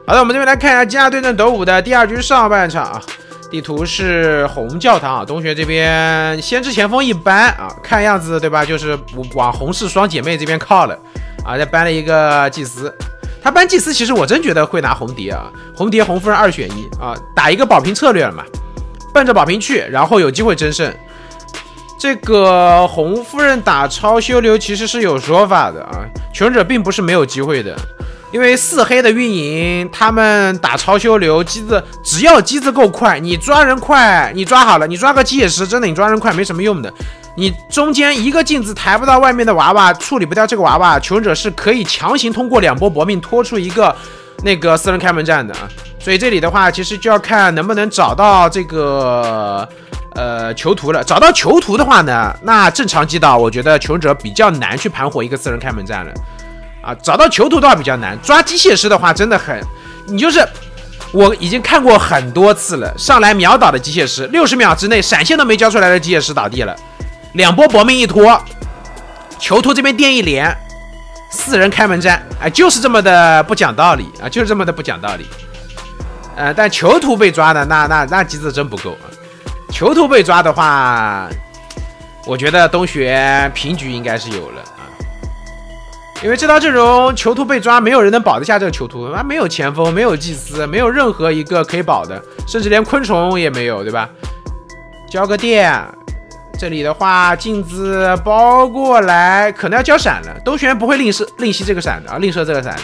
好的，我们这边来看一下金夏对阵斗五的第2局上半场啊。地图是红教堂啊，东学这边先知前锋一般啊，看样子对吧？就是往红氏双姐妹这边靠了啊，再搬了一个祭司。他搬祭司，其实我真觉得会拿红蝶啊，红蝶红夫人2选1啊，打一个保平策略了嘛，奔着保平去，然后有机会争胜。这个红夫人打超修流其实是有说法的啊，求生者并不是没有机会的。因为4黑的运营，他们打超修流机子，只要机子够快，你抓人快，你抓好了，你抓个鸡血石，真的你抓人快没什么用的。你中间一个镜子抬不到外面的娃娃，处理不掉这个娃娃，求生者是可以强行通过2波搏命拖出一个那个4人开门战的啊。所以这里的话，其实就要看能不能找到这个囚徒了。找到囚徒的话呢，那正常击倒，我觉得求生者比较难去盘活一个4人开门战了。啊，找到囚徒的话比较难，抓机械师的话真的很，你就是我已经看过很多次了，上来秒倒的机械师，60秒之内闪现都没交出来的机械师倒地了，2波搏命一拖，囚徒这边电一连，4人开门战，哎，就是这么的不讲道理啊，就是这么的不讲道理。但囚徒被抓的那机子真不够啊，囚徒被抓的话，我觉得东学平局应该是有了。因为这套阵容囚徒被抓，没有人能保得下这个囚徒啊，没有前锋，没有祭司，没有任何一个可以保的，甚至连昆虫也没有，对吧？交个电，这里的话镜子包过来，可能要交闪了。东玄不会吝惜这个闪的啊，吝啬这个闪的。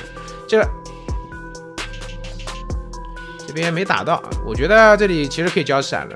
这边没打到，我觉得这里其实可以交闪了。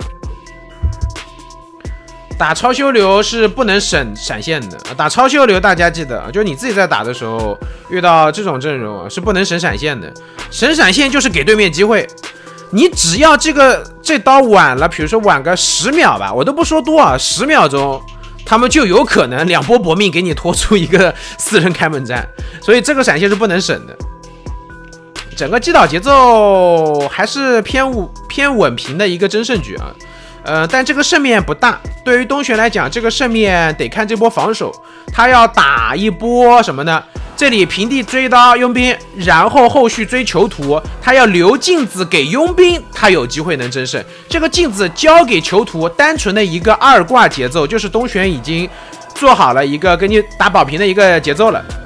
打超修流是不能闪现的，打超修流大家记得，就是你自己在打的时候遇到这种阵容是不能闪现的，闪现就是给对面机会，你只要这刀晚了，比如说晚个10秒吧，我都不说多啊，10秒钟，他们就有可能2波搏命给你拖出一个4人开门战，所以这个闪现是不能省的。整个击倒节奏还是偏稳平的一个争胜局啊。但这个胜面不大，对于东玄来讲，这个胜面得看这波防守，他要打一波什么呢？这里平地追刀佣兵，然后后续追囚徒，他要留镜子给佣兵，他有机会能争胜。这个镜子交给囚徒，单纯的一个2挂节奏，就是东玄已经做好了一个跟你打保平的一个节奏了。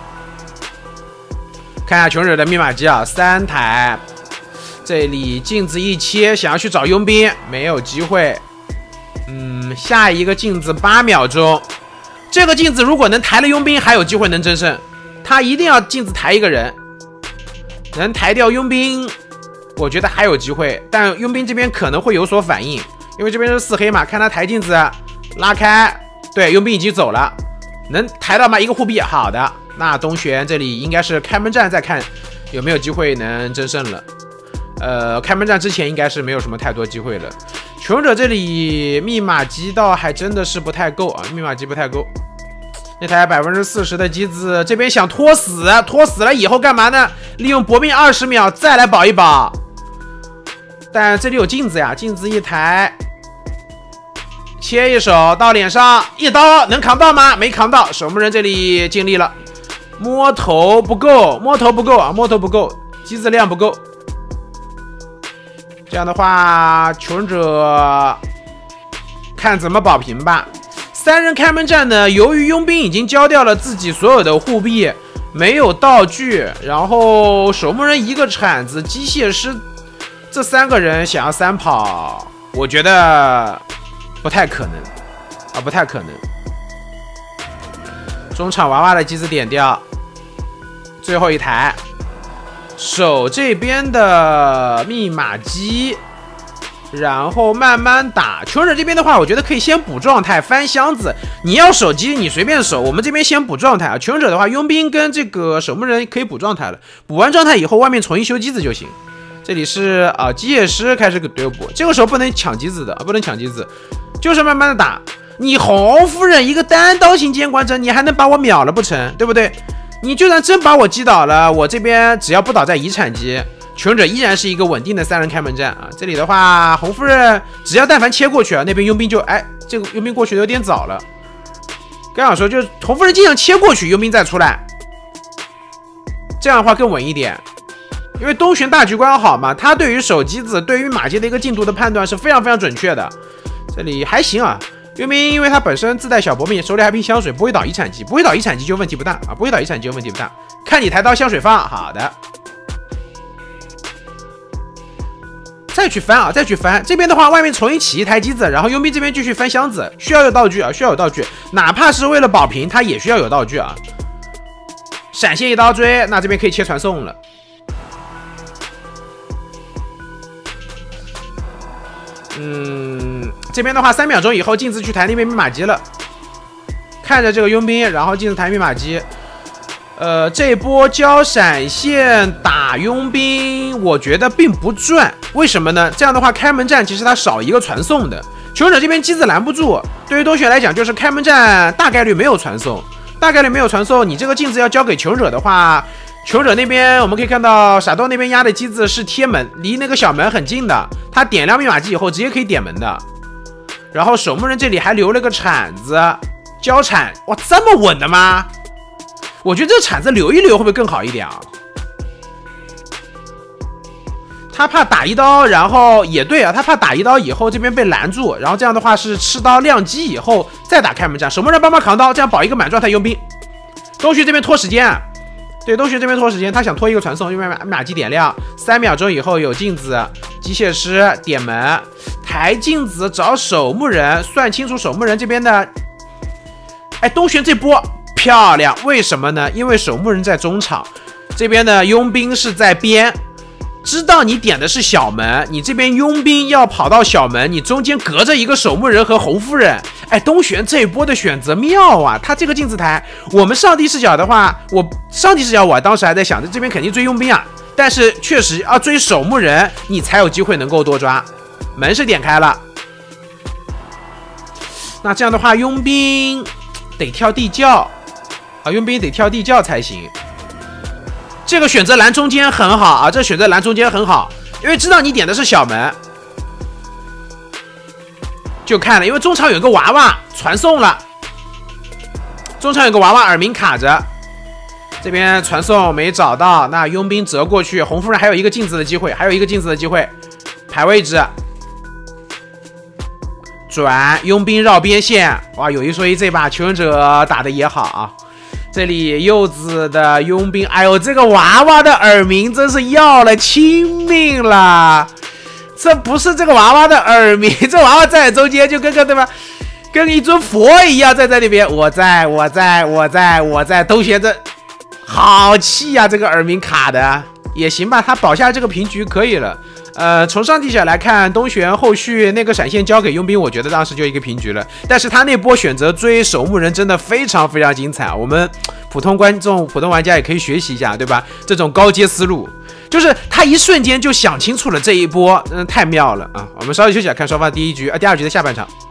看一下求生者的密码机啊，3台。这里镜子一切，想要去找佣兵，没有机会。下一个镜子8秒钟，这个镜子如果能抬了佣兵，还有机会能争胜。他一定要镜子抬一个人，能抬掉佣兵，我觉得还有机会。但佣兵这边可能会有所反应，因为这边是4黑嘛，看他抬镜子拉开，对，佣兵已经走了，能抬到吗？一个护臂，好的。那东玄这里应该是开门战，再看有没有机会能争胜了。开门战之前应该是没有什么太多机会了。求生者这里密码机倒还真的是不太够啊，密码机不太够。那台40%的机子这边想拖死了以后干嘛呢？利用搏命20秒再来保一保。但这里有镜子呀，镜子一抬，切一手到脸上，一刀能扛到吗？没扛到，守门人这里尽力了，摸头不够啊，摸头不够，机子量不够。这样的话，求生者看怎么保平吧。3人开门战呢，由于佣兵已经交掉了自己所有的护臂，没有道具，然后守门人一个铲子，机械师这3个人想要3跑，我觉得不太可能啊，不太可能。中场娃娃的机子点掉，最后一台。守这边的密码机，然后慢慢打。求生者这边的话，我觉得可以先补状态，翻箱子。你要手机，你随便守。我们这边先补状态啊。求生者的话，佣兵跟这个守门人可以补状态了。补完状态以后，外面重新修机子就行。这里是机械师开始给队友补，这个时候不能抢机子的啊，不能抢机子，就是慢慢的打。你红夫人一个单刀型监管者，你还能把我秒了不成？对不对？你就算真把我击倒了，我这边只要不倒在遗产机，求生者依然是一个稳定的3人开门战啊。这里的话，红夫人只要但凡切过去啊，那边佣兵就这个佣兵过去的有点早了。刚想说，就是红夫人尽量切过去，佣兵再出来，这样的话更稳一点。 因为东玄大局观好嘛，他对于手机子、对于马姬的一个进度的判断是非常非常准确的。这里还行啊，佣兵因为他本身自带小薄命，手里还瓶香水，不会倒遗产机，不会倒遗产机就问题不大啊，不会倒遗产机就问题不大。看你抬刀香水放，好的。再去翻啊，再去翻。这边的话，外面重新起一台机子，然后佣兵这边继续翻箱子，需要有道具啊，需要有道具，哪怕是为了保平，他也需要有道具啊。闪现一刀追，那这边可以切传送了。这边的话，3秒钟以后镜子去抬那边密码机了。看着这个佣兵，然后镜子抬密码机。这一波交闪现打佣兵，我觉得并不赚。为什么呢？这样的话，开门战其实它少一个传送的。求生者这边机子拦不住，对于东玄来讲，就是开门战大概率没有传送，大概率没有传送。你这个镜子要交给求生者的话，求生者那边我们可以看到傻豆那边压的机子是贴门，离那个小门很近的，他点亮密码机以后直接可以点门的。然后守墓人这里还留了个铲子，交铲，哇，这么稳的吗？我觉得这个铲子留一留会不会更好一点啊？他怕打一刀，然后也对啊，他怕打一刀以后这边被拦住，然后这样的话是吃刀亮机以后再打开门战，守墓人帮忙扛刀，这样保一个满状态佣兵。东旭这边拖时间，对，东旭这边拖时间，他想拖一个传送，因为密码机点亮，3秒钟以后有镜子，机械师点门，抬镜子找守墓人，算清楚守墓人这边的。哎，东玄这波漂亮，为什么呢？因为守墓人在中场，这边的佣兵是在边，知道你点的是小门，你这边佣兵要跑到小门，你中间隔着一个守墓人和红夫人。哎，东玄这一波的选择妙啊！他这个镜子台，我们上帝视角的话，我当时还在想着这边肯定追佣兵啊，但是确实要追守墓人，你才有机会能够多抓。门是点开了，那这样的话，佣兵得跳地窖。佣兵得跳地窖才行。这个选择拦中间很好啊，这选择拦中间很好，因为知道你点的是小门，就看了，因为中场有个娃娃传送了，中场有个娃娃耳鸣卡着，这边传送没找到，那佣兵折过去，红夫人还有一个镜子的机会，排位置，转佣兵绕边线，哇，有一说一，这把求生者打的也好啊。这里柚子的佣兵，哎呦，这个娃娃的耳鸣真是要了亲命了。这不是这个娃娃的耳鸣，这娃娃在中间就跟个对吧，跟一尊佛一样在那边。我在，东玄这好气呀，这个耳鸣卡的也行吧，他保下这个平局可以了。从上帝角来看，东玄后续那个闪现交给佣兵，我觉得当时就一个平局了。但是他那波选择追守墓人真的非常非常精彩，我们普通观众、普通玩家也可以学习一下，对吧？这种高阶思路，就是他一瞬间就想清楚了这一波，太妙了啊！我们稍微休息一下，看双方第二局的下半场。